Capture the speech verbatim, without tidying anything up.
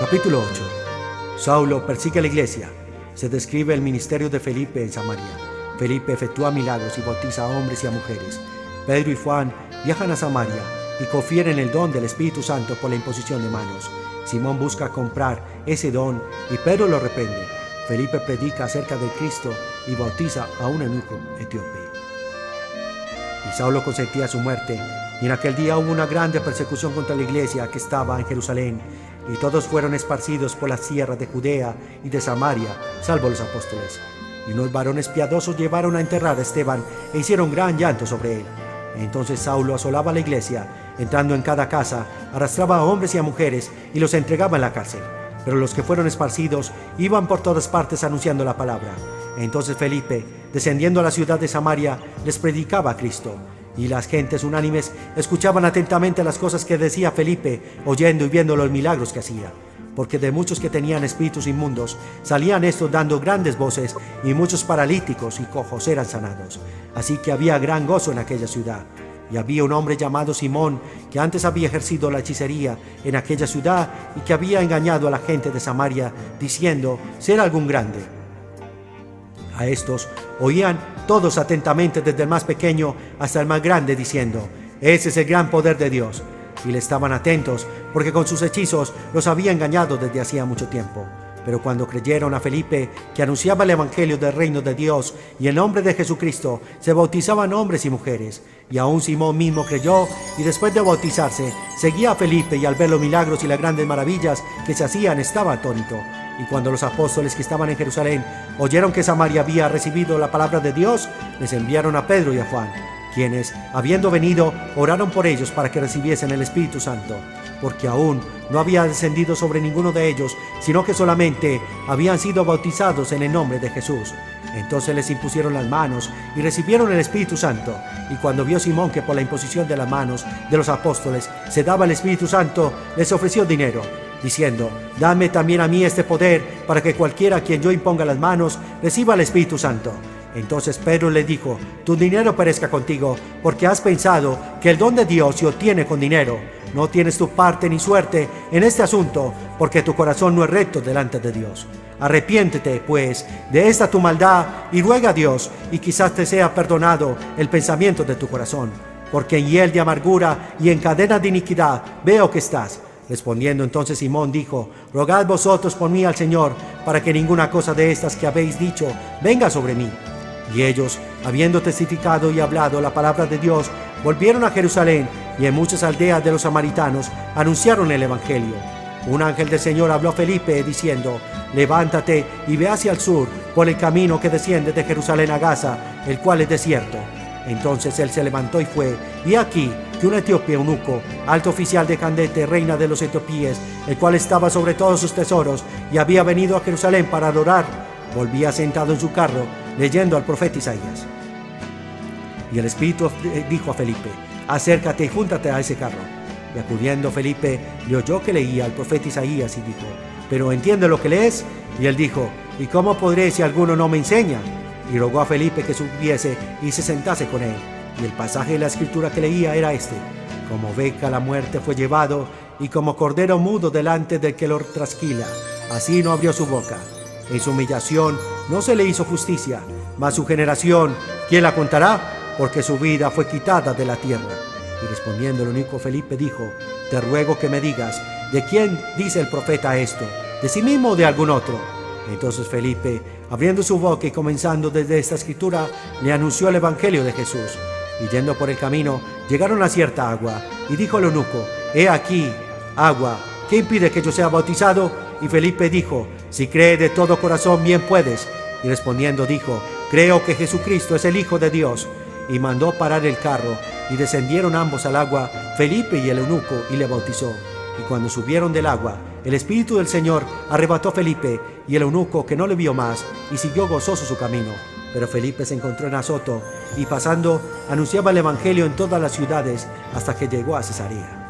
Capítulo ocho. Saulo persigue a la iglesia. Se describe el ministerio de Felipe en Samaria. Felipe efectúa milagros y bautiza a hombres y a mujeres. Pedro y Juan viajan a Samaria y confieren el don del Espíritu Santo por la imposición de manos. Simón busca comprar ese don y Pedro lo reprende. Felipe predica acerca de Cristo y bautiza a un eunuco etíope. Y Saulo consentía su muerte, y en aquel día hubo una grande persecución contra la iglesia que estaba en Jerusalén, y todos fueron esparcidos por las tierras de Judea y de Samaria, salvo los apóstoles. Y unos varones piadosos llevaron a enterrar a Esteban e hicieron gran llanto sobre él. Entonces Saulo asolaba la iglesia, entrando en cada casa, arrastraba a hombres y a mujeres y los entregaba en la cárcel. Pero los que fueron esparcidos iban por todas partes anunciando la palabra. Entonces Felipe, descendiendo a la ciudad de Samaria, les predicaba a Cristo. Y las gentes unánimes escuchaban atentamente las cosas que decía Felipe, oyendo y viendo los milagros que hacía. Porque de muchos que tenían espíritus inmundos, salían estos dando grandes voces, y muchos paralíticos y cojos eran sanados. Así que había gran gozo en aquella ciudad. Y había un hombre llamado Simón, que antes había ejercido la hechicería en aquella ciudad, y que había engañado a la gente de Samaria, diciendo ser algún grande. A estos oían todos atentamente, desde el más pequeño hasta el más grande, diciendo: ese es el gran poder de Dios. Y le estaban atentos, porque con sus hechizos los había engañado desde hacía mucho tiempo. Pero cuando creyeron a Felipe, que anunciaba el evangelio del reino de Dios y el nombre de Jesucristo, se bautizaban hombres y mujeres. Y aún Simón mismo creyó, y después de bautizarse, seguía a Felipe, y al ver los milagros y las grandes maravillas que se hacían, estaba atónito. Y cuando los apóstoles que estaban en Jerusalén oyeron que Samaria había recibido la palabra de Dios, les enviaron a Pedro y a Juan, quienes, habiendo venido, oraron por ellos para que recibiesen el Espíritu Santo, porque aún no había descendido sobre ninguno de ellos, sino que solamente habían sido bautizados en el nombre de Jesús. Entonces les impusieron las manos y recibieron el Espíritu Santo. Y cuando vio Simón que por la imposición de las manos de los apóstoles se daba el Espíritu Santo, les ofreció dinero, diciendo: dame también a mí este poder, para que cualquiera a quien yo imponga las manos reciba el Espíritu Santo. Entonces Pedro le dijo: tu dinero perezca contigo, porque has pensado que el don de Dios se obtiene con dinero. No tienes tu parte ni suerte en este asunto, porque tu corazón no es recto delante de Dios. Arrepiéntete, pues, de esta tu maldad, y ruega a Dios, y quizás te sea perdonado el pensamiento de tu corazón, porque en hiel de amargura y en cadena de iniquidad veo que estás. Respondiendo entonces Simón dijo: rogad vosotros por mí al Señor, para que ninguna cosa de estas que habéis dicho venga sobre mí. Y ellos, habiendo testificado y hablado la palabra de Dios, volvieron a Jerusalén, y en muchas aldeas de los samaritanos anunciaron el evangelio. Un ángel del Señor habló a Felipe, diciendo: levántate y ve hacia el sur, por el camino que desciende de Jerusalén a Gaza, el cual es desierto. Entonces él se levantó y fue, y aquí que un etíope eunuco, alto oficial de Candete, reina de los etiopíes, el cual estaba sobre todos sus tesoros, y había venido a Jerusalén para adorar, volvía sentado en su carro, leyendo al profeta Isaías. Y el Espíritu dijo a Felipe: acércate y júntate a ese carro. Y acudiendo Felipe, le oyó que leía al profeta Isaías, y dijo: ¿pero entiende lo que lees? Y él dijo: ¿y cómo podré si alguno no me enseña? Y rogó a Felipe que subiese y se sentase con él. Y el pasaje de la escritura que leía era este: como oveja a la muerte fue llevado, y como cordero mudo delante del que lo trasquila, así no abrió su boca. En su humillación no se le hizo justicia, mas su generación, ¿quién la contará? Porque su vida fue quitada de la tierra. Y respondiendo el eunuco Felipe dijo: te ruego que me digas, ¿de quién dice el profeta esto? ¿De sí mismo o de algún otro? Entonces Felipe, abriendo su boca y comenzando desde esta escritura, le anunció el evangelio de Jesús. Y yendo por el camino, llegaron a cierta agua, y dijo el eunuco: he aquí, agua, ¿qué impide que yo sea bautizado? Y Felipe dijo: si cree de todo corazón, bien puedes. Y respondiendo dijo: creo que Jesucristo es el Hijo de Dios. Y mandó parar el carro, y descendieron ambos al agua, Felipe y el eunuco, y le bautizó. Y cuando subieron del agua, el Espíritu del Señor arrebató a Felipe y el eunuco, que no le vio más, y siguió gozoso su camino. Pero Felipe se encontró en Azoto, y pasando, anunciaba el evangelio en todas las ciudades, hasta que llegó a Cesarea.